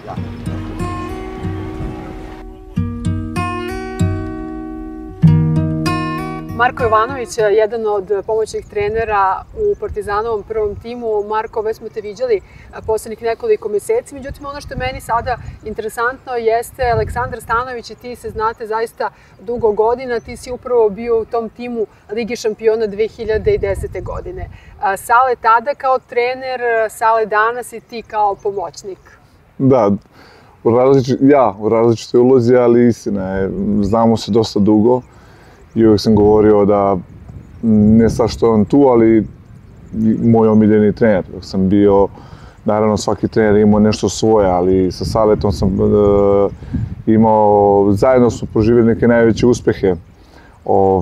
Da. Marko Jovanović, jedan od pomoćnih trenera u Partizanovom prvom timu. Marko, već smo te viđali poslednjih nekoliko meseci, međutim ono što je meni sada interesantno jeste Aleksandar Stanojević i ti se znate zaista dugo godina, ti si upravo bio u tom timu Lige šampiona 2010. godine. Sale tada kao trener, Sale danas i ti kao pomoćnik. Da, u različitoj ulozi, ali istina je, znamo se dosta dugo. I uvijek sam govorio da ne sad što je on tu, ali moj omiljeni trener. Dok sam bio, naravno svaki trener imao nešto svoje, ali sa Saletom sam imao, zajedno smo proživjeli neke najveće uspehe u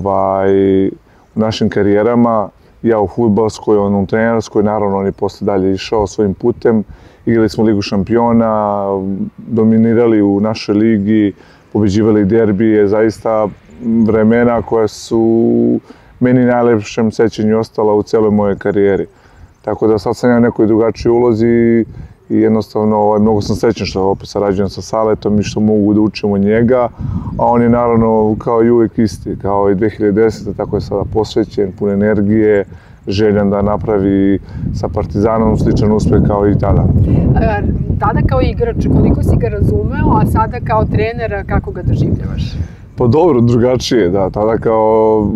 našim karijerama. Ja u fudbalskoj, on u trenerskoj, naravno on je posle dalje išao svojim putem. Igrali smo Ligu šampiona, dominirali u našoj ligi, pobeđivali derbije, zaista vremena koja su meni najlepšem sećanju ostala u cijeloj mojoj karijeri. Tako da sad sam ja u nekoj drugačijoj ulozi i jednostavno mnogo sam srećan što opet sarađujem sa Saletom i što mogu da učim od njega, a on je naravno kao i uvijek isti, kao i 2010. Tako je sada posvećen, pun energije, željan da napravi sa Partizanom sličan uspeh kao i tada. Tada kao igrač, koliko si ga razumeo, a sada kao trener, kako ga doživljavaš? Pa dobro, drugačije, da. Tada kao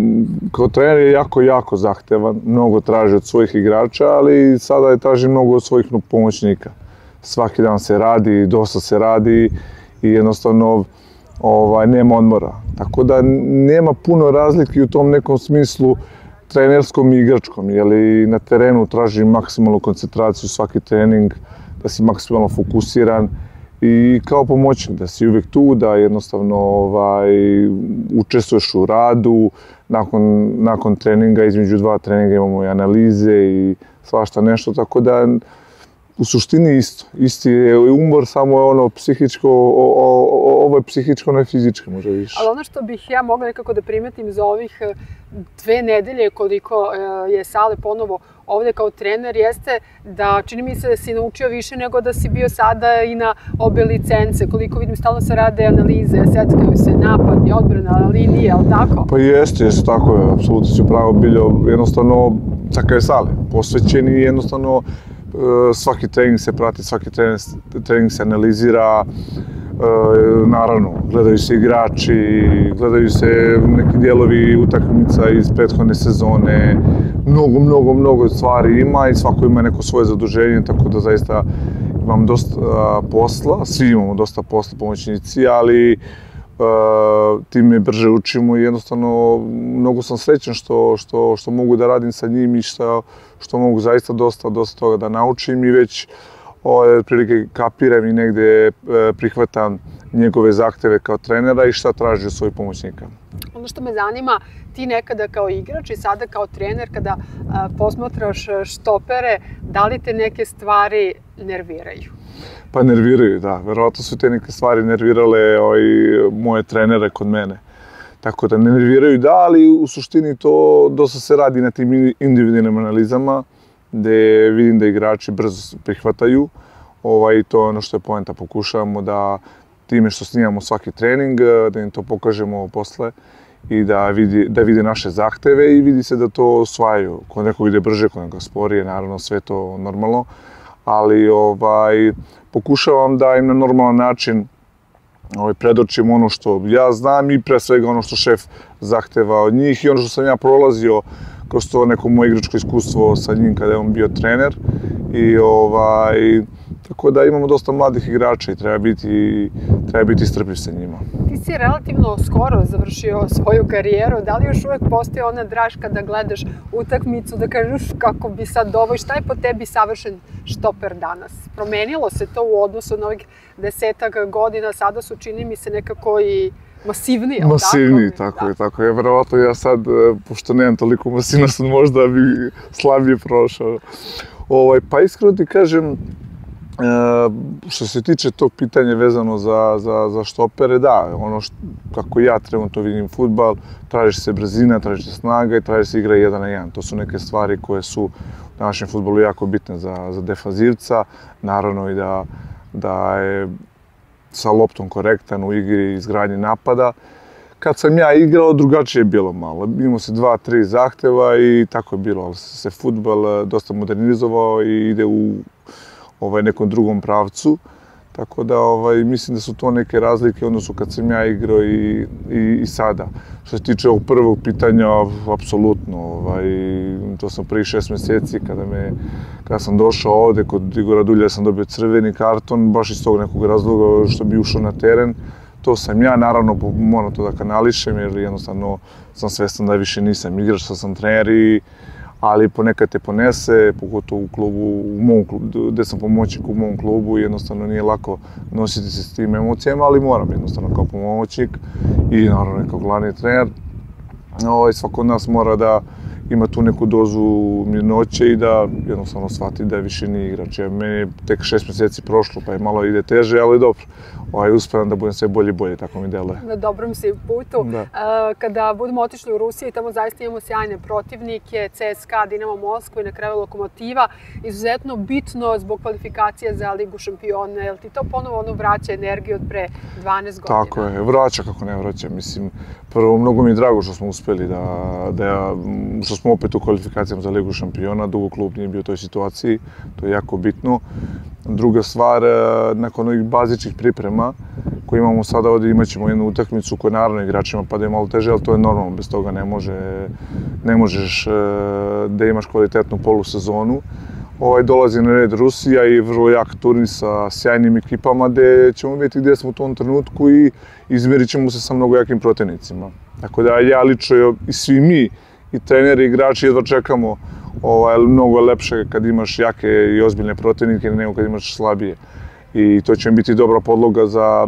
trener je jako zahtevan, mnogo traži od svojih igrača, ali sada je traži mnogo od svojih pomoćnika. Svaki dan se radi, dosta se radi i jednostavno nema odmora. Tako da nema puno razlike u tom nekom smislu trenerskom i igračkom, jer na terenu traži maksimalnu koncentraciju svaki trening, da si maksimalno fokusiran i kao pomoćnik, da si uvijek tu, da jednostavno učestvuješ u radu. Nakon treninga, između dva treninga imamo i analize i svašta nešto, tako da u suštini isto. Isti je umor, samo je ono psihičko, ovo je psihičko, ono je fizičko, možda više. Ali ono što bih ja mogla nekako da primetim za ovih 2 nedelje koliko je Sale ponovo ovde kao trener, jeste da čini mi se da si naučio više nego da si bio sada i na obe licence. Koliko vidim, stalno se rade analize, seckaju se napad i odbrana linije, ali tako? Pa jeste tako je, apsolutno si upravo bilo, jednostavno, tako je Sale, posvećen i jednostavno svaki trening se prati, svaki trening se analizira, naravno, gledaju se igrači, gledaju se neki dijelovi utakmica iz prethodne sezone, mnogo stvari ima i svako ima neko svoje zaduženje, tako da zaista imam dosta posla, svi imamo dosta posla, pomoćnici, ali time brže učimo i jednostavno mnogo sam srećan što mogu da radim sa njim i što mogu zaista dosta toga da naučim i već otprilike kapiram i negde prihvatam njegove zahteve kao trenera i šta traži od svojih pomoćnika. Ono što me zanima, ti nekada kao igrač i sada kao trener, kada posmatraš štopere, da li te neke stvari nerviraju? Pa nerviraju, da. Verovatno su te neke stvari nervirale moje trenere kod mene. Tako da ne nerviraju, da, ali u suštini to dosta se radi na tim individualnim analizama, gde vidim da igrači brzo prihvataju. I to je ono što je poenta. Pokušavamo da time što snimamo svaki trening, da im to pokažemo posle i da vide naše zahteve i vidi se da to osvajaju. Kod nekog ide brže, kod nekog sporije, naravno sve to normalno, ali pokušavam da im na normalan način predočim ono što ja znam i pre svega ono što šef zahteva od njih i ono što sam ja prolazio kroz to neko moje igračko iskustvo sa njim kada je on bio trener. Tako da imamo dosta mladih igrača i treba biti strpljiv sa njima. Ti si relativno skoro završio svoju karijeru. Da li još uvek postoji ona draž kada gledaš utakmicu da kažeš kako bi sad ovo i šta je po tebi savršen štoper danas? Promenilo se to u odnosu na ovih 10 godina, sada su čini mi se nekako i masivniji, ali tako? Masivniji, tako je. Verovatno ja sad, pošto nemam toliko masivnost, možda bi slabije prošao. Pa iskreno ti kažem, što se tiče tog pitanja vezano za štopere, da, ono kako ja trenutno vidim fudbal, traži se brzina, traži se snaga i traži se igra 1 na 1. To su neke stvari koje su u našem fudbalu jako bitne za defanzivca, naravno i da je sa loptom korektan u igri i izgradnji napada. Kad sam ja igrao, drugačije je bilo malo. Imao se 2-3 zahteva i tako je bilo, ali se fudbal dosta modernizovao i ide u nekom drugom pravcu. Tako da mislim da su to neke razlike u odnosu kad sam ja igrao i sada. Što se tiče ovog prvog pitanja, apsolutno. To sam prvih 6 mjeseci kada sam došao ovde, kod Igora Dulja sam dobio crveni karton, baš iz tog nekog razloga što bi ušao na teren. To sam ja, naravno moram to da kanališem jer jednostavno sam svestan da više nisam igrač, sad sam trener, ali ponekad te ponese, pogotovo u klubu, gde sam pomoćnik u mom klubu, jednostavno nije lako nositi se s tim emocijama, ali moram jednostavno kao pomoćnik i naravno kao glavni trener. Svako od nas mora da ima tu neku dozu mirnoće i da jednostavno shvati da više nije igrač. Meni je tek 6 mjeseci prošlo, pa je malo ide teže, ali dobro. Uspevam da budem sve bolje i bolje, tako mi deluje. Na dobrom si putu. Kada budemo otišli u Rusiju, tamo zaista imamo sjajne protivnike, CSKA, Dinamo Moskva i na kraju Lokomotiva. Izuzetno bitno zbog kvalifikacije za Ligu šampiona. Jel ti to ponovo vraća energiju od pre 12 godina? Tako je, vraća kako ne vraća. Mislim, prvo, mnogo mi je drago što smo uspeli što smo opet u kvalifikacijama za Ligu šampiona. Dugo klub nije bio u toj situaciji, to je jako bitno. Druga stvar, nakon ovih bazičnih priprema koje imamo sada ovdje, imat ćemo jednu utakmicu koja naravno igračima pada je malo teže, ali to je normalno, bez toga ne možeš da imaš kvalitetnu polusezonu. Dolazi na red Rusija i vrlo jak turnir sa sjajnim ekipama gdje ćemo vidjeti gdje smo u tom trenutku i izmerit ćemo se sa mnogo jakim protivnicima. Tako da ja lično i svi mi, i treneri i igrači jedva čekamo. Mnogo je lepše kad imaš jake i ozbiljne protivnike nego kad imaš slabije. I to će biti dobra podloga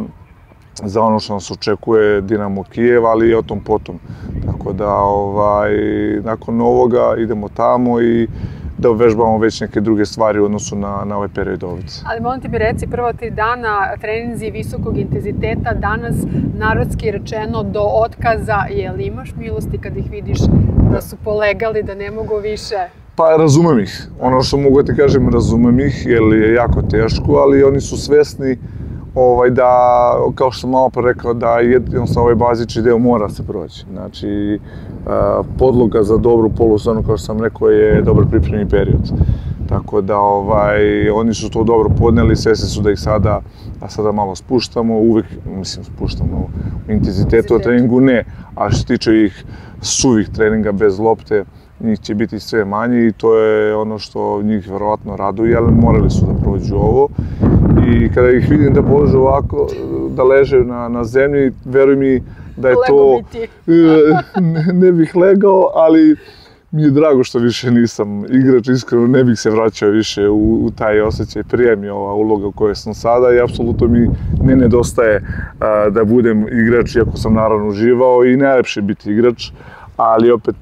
za ono što nas očekuje Dinamo Kijev, ali i o tom potom. Tako da nakon ovoga idemo tamo i da uvežbamo već neke druge stvari u odnosu na ovaj period ovdje. Ali molim ti mi reci, prva 3 dana treninzi visokog intenziteta, danas narodski rečeno do otkaza, jel imaš milosti kad ih vidiš da su polegali, da ne mogu više? Pa razumem ih. Ono što mogu da ti kažem, razumem ih, jer je jako teško, ali oni su svesni da, kao što sam malo pre rekao, da jednostavno ovaj bazični deo mora se proći. Znači, podloga za dobru polusezonu, kao što sam rekao, je dobar pripremni period. Tako da oni su to dobro podneli, svesni su da ih sada malo spuštamo, uvek, mislim, spuštamo u intenzitetu, u treningu ne, a što se tiče ih suvih treninga bez lopte, njih će biti sve manje i to je ono što njih verovatno raduje, ali morali su da prođu ovo. I kada ih vidim da polože ovako, da leže na zemlji, veruj mi da je to... Ne bih legao, ali mi je drago što više nisam igrač, iskreno ne bih se vraćao više u taj osjećaj. Prije mi je ova uloga u kojoj sam sada i apsolutno mi ne nedostaje da budem igrač, iako sam naravno uživao i najlepše biti igrač, ali opet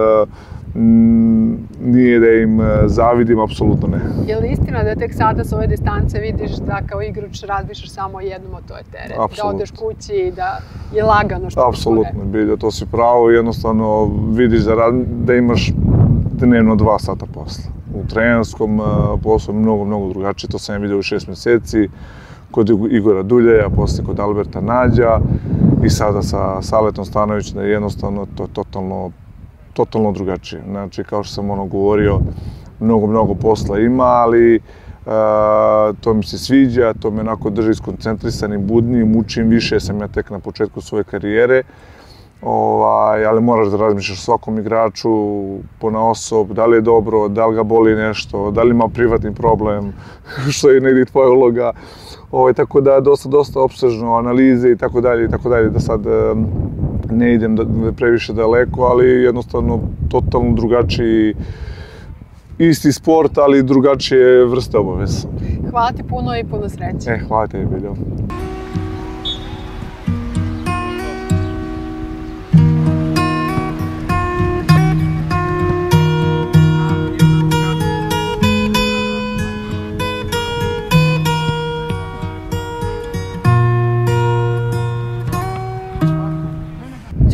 nije da im zavidim, apsolutno ne. Je li istina da tek sada s ove distance vidiš da kao igrač razmišljaš samo o jednom, a to je teren? Da odeš kući i da je lagano što... Apsolutno, Bilja, to si pravo. Jednostavno vidiš da imaš dnevno 2 sata posla. U trenerskom poslu je mnogo drugačije. To sam ja vidio u 6 mjeseci kod Igora Dulja, posle kod Alberta Nađa i sada sa Saletom Stanovićem, da je jednostavno to totalno drugačije. Znači, kao što sam govorio, mnogo posla ima, ali to mi se sviđa, to me onako drži skoncentrisanim, budnim, učim više, sam ja tek na početku svoje karijere, ali moraš da razmišljaš o svakom igraču ponaosob, da li je dobro, da li ga boli nešto, da li ima privatni problem, što je negdje tvoja uloga. Tako da dosta opsežno analize i tako dalje, da sad ne idem previše daleko, ali jednostavno totalno drugačiji, isti sport, ali drugačije vrste obaveza. Hvala ti puno i puno sreće. Hvala tebi, Bilja.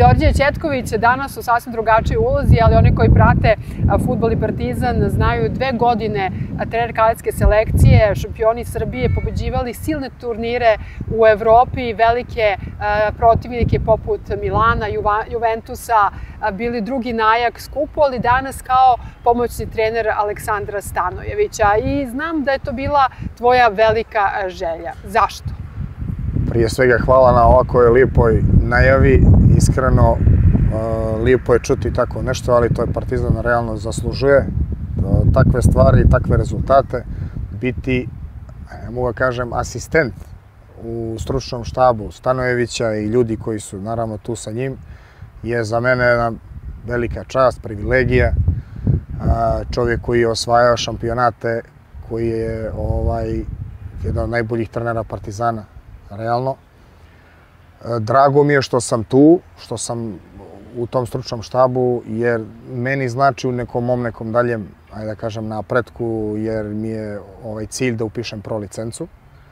Đorđe Ćetković danas u sasvim drugačijoj ulozi, ali oni koji prate fudbal i Partizan znaju 2 godine trener kadetske selekcije, šampioni Srbije, pobeđivali silne turnire u Evropi, velike protivnike poput Milana, Juventusa, bili drugi na Ajax kupu, ali danas kao pomoćni trener Aleksandra Stanojevića. I znam da je to bila tvoja velika želja. Zašto? Prije svega hvala na ovakvoj lijepoj najavi. Iskreno, lijepo je čuti tako nešto, ali to je Partizan realno zaslužuje. Takve stvari, takve rezultate. Biti, ne mogu da kažem, asistent u stručnom štabu Stanojevića i ljudi koji su naravno tu sa njim je za mene jedna velika čast, privilegija. Čovjek koji je osvajao šampionate, koji je jedan od najboljih trenera Partizana, realno. Drago mi je što sam tu, što sam u tom stručnom štabu, jer meni znači u nekom daljem, ajde da kažem, napretku, jer mi je cilj da upišem pro licencu.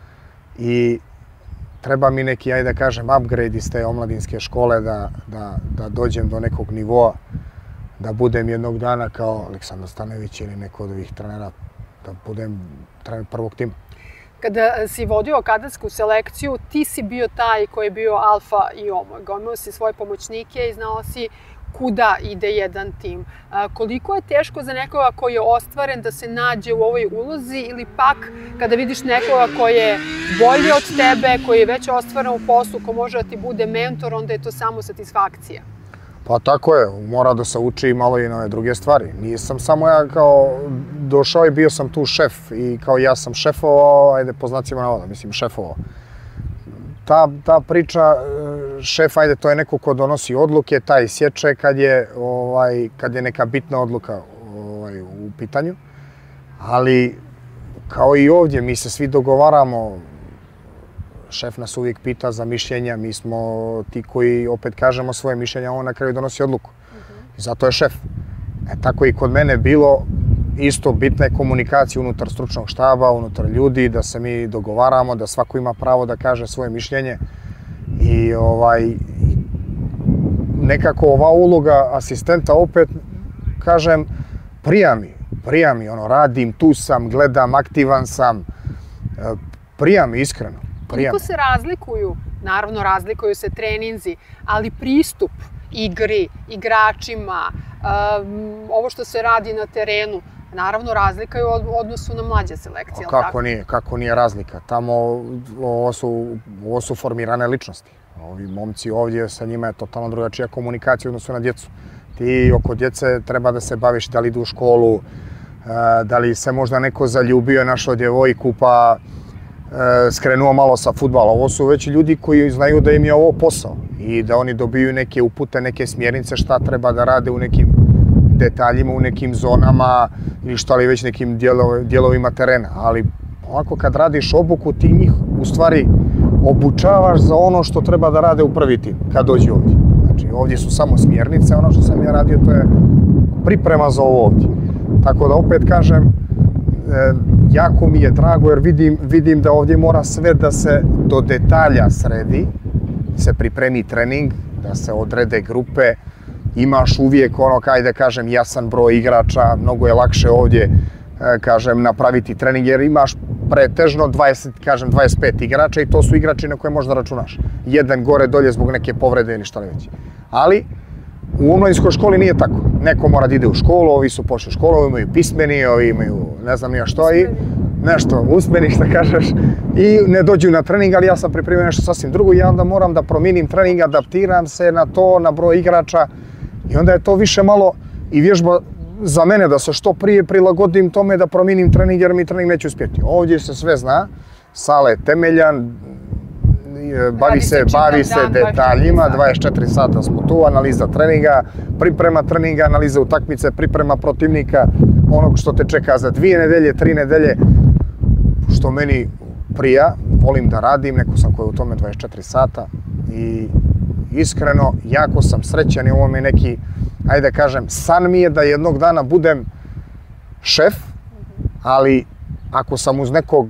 I treba mi neki, ajde da kažem, upgrade iz te omladinske škole da dođem do nekog nivoa, da budem jednog dana kao Aleksandar Stanojević ili neko od ovih trenera, da budem trener prvog tima. Kada si vodio kadetsku selekciju, ti si bio taj koji je bio alfa i omega. Imao si svoje pomoćnike i znao si kuda ide jedan tim. Koliko je teško za nekoga koji je ostvaren da se nađe u ovoj ulozi ili pak kada vidiš nekoga koji je bolji od tebe, koji je već ostvaren u poslu, ko može da ti bude mentor, onda je to samo satisfakcija? Pa tako je, mora da se uči malo i na ove druge stvari. Nisam samo ja kao došao i bio sam tu šef i kao ja sam šefovao, ajde po znacima navoda, mislim šefovao. Ta priča šef, ajde to je neko ko donosi odluke, taj sječe kad je neka bitna odluka u pitanju. Ali kao i ovdje, mi se svi dogovaramo. Šef nas uvijek pita za mišljenja, mi smo ti koji opet kažemo svoje mišljenja, on na kraju donosi odluku. I zato je šef. Tako i kod mene bilo isto bitna je komunikacija unutar stručnog štaba, unutar ljudi, da se mi dogovaramo, da svako ima pravo da kaže svoje mišljenje. I nekako ova uloga asistenta opet, kažem, prija mi, radim, tu sam, gledam, aktivan sam, prija mi iskreno. Koliko se razlikuju, naravno razlikuju se treninzi, ali pristup igri, igračima, ovo što se radi na terenu, naravno razlikaju u odnosu na mlađe selekcije. Kako nije razlika? Tamo ovo su formirane ličnosti. Ovi momci ovdje, sa njima je totalno drugačija komunikacija u odnosu na djecu. Ti oko djece treba da se baviš da li idu u školu, da li se možda neko zaljubio, našao djevojku pa skrenuo malo sa fudbala. Ovo su već ljudi koji znaju da im je ovo posao i da oni dobiju neke upute, neke smjernice šta treba da rade u nekim detaljima, u nekim zonama ili šta li već nekim dijelovima terena. Ali ovako kad radiš obuku, ti njih u stvari obučavaš za ono što treba da rade u prvi tim kad dođe ovdje. Znači ovdje su samo smjernice, ono što sam ja radio to je priprema za ovo ovdje. Tako da opet kažem, jako mi je drago jer vidim da ovdje mora sve da se do detalja sredi, se pripremi trening, da se odrede grupe, imaš uvijek da kažem, jasan broj igrača, mnogo je lakše ovdje, kažem, napraviti trening jer imaš pretežno 25 igrača i to su igrači na koje možda računaš. Jedan gore dolje zbog neke povrede ili šta li već. Ali u omladinskoj školi nije tako. Neko mora da ide u školu, ovi su pošli u školu, ovi imaju pismeni, ovi imaju ne znam nija što i nešto usmeni što kažeš i ne dođu na trening, ali ja sam pripremio nešto sasvim drugo i ja onda moram da promijenim trening, adaptiram se na to, na broj igrača i onda je to više malo i vježba za mene da se što prije prilagodim tome da promijenim trening jer mi trening neće uspjeti. Ovdje se sve zna, sala je temeljan, bavi se detaljima, 24 sata smo tu, analiza treninga, priprema treninga, analiza utakmice, priprema protivnika, onog što te čeka za 2 nedelje, 3 nedelje, što meni prija, volim da radim, neko sam koji je u tome 24 sata i iskreno, jako sam srećan i ovo mi je neki, ajde da kažem, san mi je da jednog dana budem šef, ali ako sam uz nekog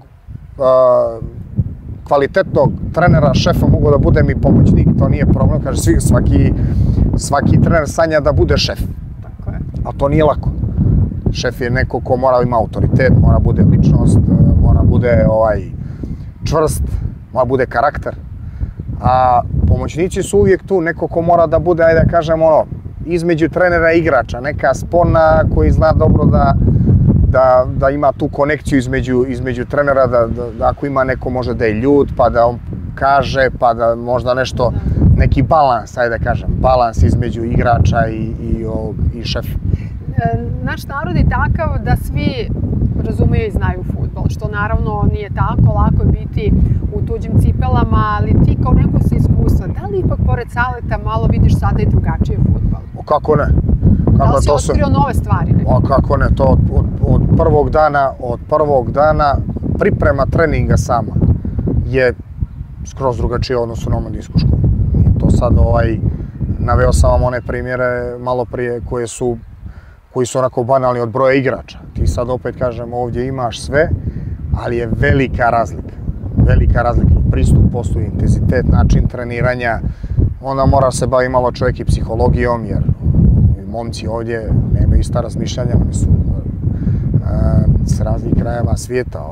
kvalitetnog trenera, šefa, mogu da budem i pomoćnik, to nije problem, kaže svaki svaki trener sanja da bude šef. Tako je. A to nije lako. Šef je neko ko mora ima autoritet, mora bude ličnost, mora bude čvrst, mora bude karakter. A pomoćnici su uvijek tu, neko ko mora da bude, ajde da kažem, između trenera i igrača, neka spona koji zna dobro da ima tu konekciju između trenera, da ako ima neko može da je ljut, pa da on kaže, pa da možda nešto, neki balans, ajde da kažem, balans između igrača i šefa. Naš narod je takav da svi razumeju i znaju fudbal, što naravno nije tako, lako je biti u tuđim cipelama, ali ti kao neko sa iskustva, da li ipak pored Saleta malo vidiš sada i drugačije fudbal? Kako ne? Da li si otkrio nove stvari? Kako ne, to od prvog dana priprema treninga sama je skroz drugačije u odnosu na omladinsku školu. To sad naveo sam vam one primjere malo prije koji su onako banalni od broja igrača. Ti sad opet kažem ovdje imaš sve, ali je velika razlika. Velika razlika. Pristup postoji, intenzitet, način treniranja. Onda mora se bavi malo čovjek i psihologijom, jer momci ovdje nemaju ista razmišljanja. Oni su s raznih krajeva svijeta.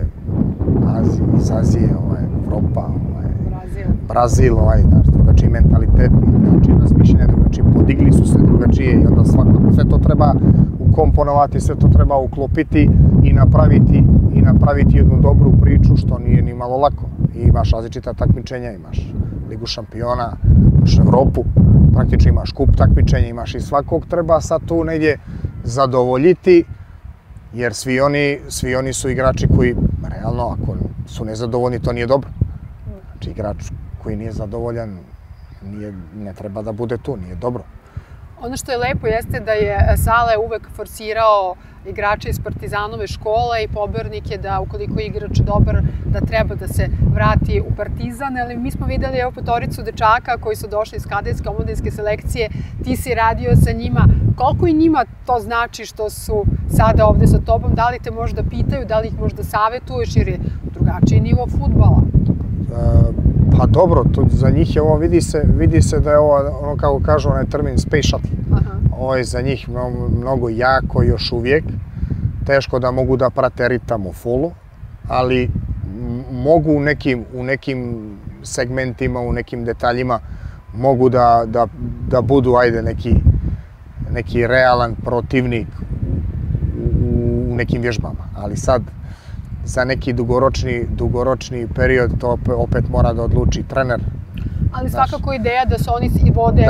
Iz Azije, Evropa, Brazil, drugačiji mentalitet, drugačiji razmišljanje, drugačiji, podigli su se drugačije i onda sve to treba ukomponovati, sve to treba uklopiti i napraviti jednu dobru priču, što nije ni malo lako. I imaš različita takmičenja, imaš Ligu šampiona, imaš Evropu, praktično imaš kup takmičenja, imaš i svakog treba sad tu negdje zadovoljiti, jer svi oni su igrači koji, realno, ako su nezadovoljni, to nije dobro. Znači, igrač koji nije zadovoljan, ne treba da bude tu, nije dobro. Ono što je lepo jeste da je Sale uvek forsirao igrače iz Partizanove škole i pobornik je da ukoliko je igrač dobar, da treba da se vrati u Partizan. Ali mi smo videli petoricu dečaka koji su došli iz kadetske omladinske selekcije, ti si radio sa njima. Koliko i njima to znači što su sada ovde sa tobom? Da li te možda pitaju, da li ih možda savetuješ jer je drugačiji nivo fudbala? Pa dobro, za njih je ovo, vidi se da je ovo, ono kako kažu onaj termin, space shuttle. Ovo je za njih mnogo jako još uvijek. Teško da mogu da prate ritam u fullu, ali mogu u nekim segmentima, u nekim detaljima, mogu da budu, ajde, neki realan protivnik u nekim vježbama. Ali sad, za neki dugoročni period to opet mora da odluči trener. Ali svakako ideja da se oni vode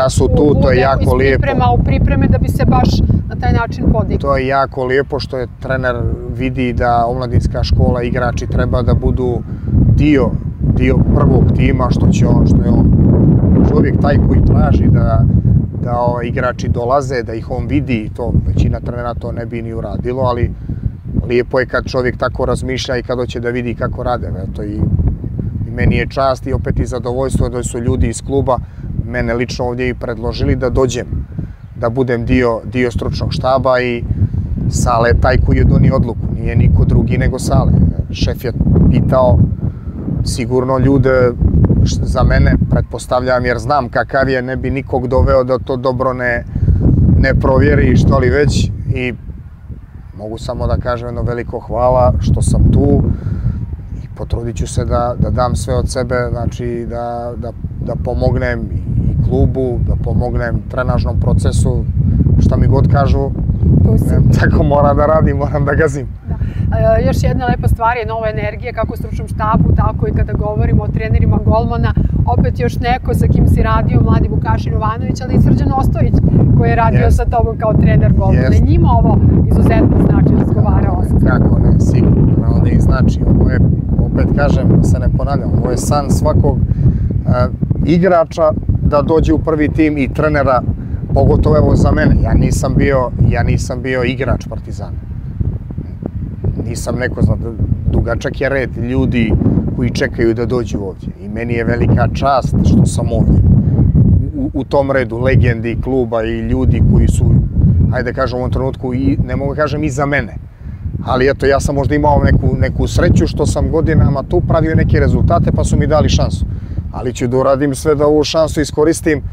u pripreme da bi se baš na taj način podigli. To je jako lijepo što je trener vidi da omladinska škola, igrači treba da budu dio prvog tima, što je on čovjek taj koji traži da igrači dolaze, da ih on vidi. Većina trenera to ne bi ni uradilo, ali lijepo je kad čovjek tako razmišlja i kad hoće da vidi kako rade. I meni je čast i opet i zadovoljstvo da su ljudi iz kluba mene lično ovdje i predložili da dođem, da budem dio stručnog štaba i Sale je taj koji je donio odluku, nije niko drugi nego Sale. Šef je pitao sigurno ljude za mene, pretpostavljam jer znam kakav je, ne bi nikog doveo da to dobro ne provjeri što li već i mogu samo da kažem jedno veliko hvala što sam tu i potrudit ću se da dam sve od sebe, znači da pomognem i klubu, da pomognem trenažnom procesu, šta mi god kažu, tako moram da radim, moram da gazim. Još jedna lepa stvar je nova energija, kako u stručnom štabu, tako i kada govorimo o trenerima golmana. Opet još neko sa kim si radio, mladi Vukašin Jovanović, ali i Srđan Ostojić koji je radio sa tobom kao trener golmana. I njima ovo izuzetno znači, razgovarao sam. Kako ne, sigurno da ih znači. Ovo je, opet kažem, da se ne ponavljam, ovo je san svakog igrača da dođe u prvi tim i trenera, pogotovo evo za mene. Ja nisam bio igrač Partizana. Nisam neko, dugačak je red ljudi koji čekaju da dođu ovdje. I meni je velika čast što sam ovdje. U tom redu legendi kluba i ljudi koji su, hajde kažem u ovom trenutku, ne mogu kažem i za mene. Ali eto, ja sam možda imao neku sreću što sam godinama tu pravio neke rezultate pa su mi dali šansu. Ali ću da uradim sve da ovu šansu iskoristim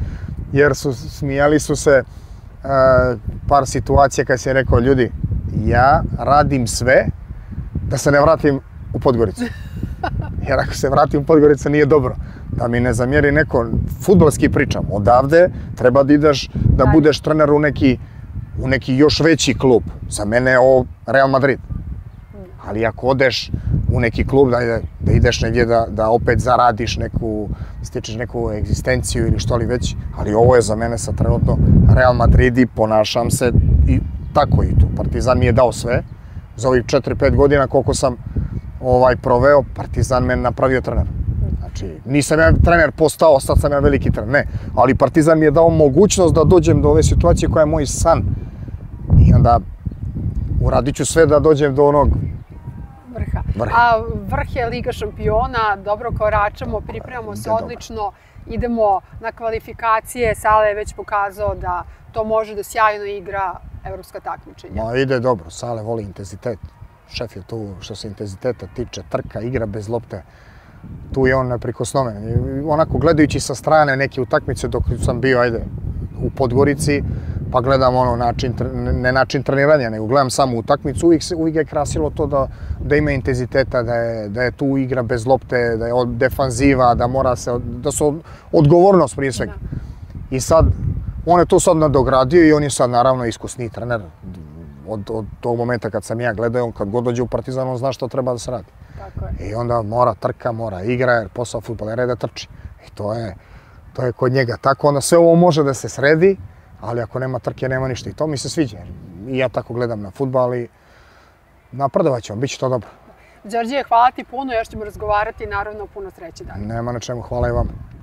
jer smijali su se par situacija kad sam rekao, ljudi, ja radim sve da se ne vratim u Podgoricu. Jer ako se vratim u Podgoricu nije dobro. Da mi ne zamjeri neko, fudbalski pričam, odavde treba da ideš, da budeš trener u neki još veći klub. Za mene je ovo Real Madrid. Ali ako odeš u neki klub, da ideš negdje da opet zaradiš stičeš neku egzistenciju ili što li već, ali ovo je za mene sad trenutno Real Madrid i ponašam se i tako i tu. Partizan mi je dao sve. Za ovih 4-5 godina koliko sam proveo, Partizan me napravio trener. Znači, nisam ja trener postao, sad sam ja veliki trener, ne. Ali Partizan mi je dao mogućnost da dođem do ove situacije koja je moj san. I onda uradit ću sve da dođem do onog vrha. A vrh je Liga šampiona, dobro koračamo, pripremamo se odlično, idemo na kvalifikacije, Sale je već pokazao da to može da sjajno igra evropska takmičenja. Ma ide dobro, Sale voli intenzitet. Šef je tu što se intenziteta tiče, trka, igra bez lopte. Tu je on neprikosnoven. Onako, gledajući sa strane neke utakmice dok sam bio, u Podgorici, pa gledam ne način treniranja, nego gledam samo utakmicu, uvijek je krasilo to da ima intenziteta, da je tu igra bez lopte, da je defanziva, da su odgovornost prije svega. I sad, on je to sad nadogradio i on je sad naravno iskusniji trener. Od tog momenta kad sam ja gledao, on kad god dođe u Partizan, on zna što treba da se radi. I onda mora trka, mora igra, jer posao fudbalera je da trči. I to je kod njega tako. Onda sve ovo može da se sredi, ali ako nema trke, nema ništa. I to mi se sviđa. I ja tako gledam na fudbal i napredovat ćemo, bit će to dobro. Đorđe, hvala ti puno, još ćemo razgovarati i naravno puno sreće dalje. Nema na čemu, hvala i vam.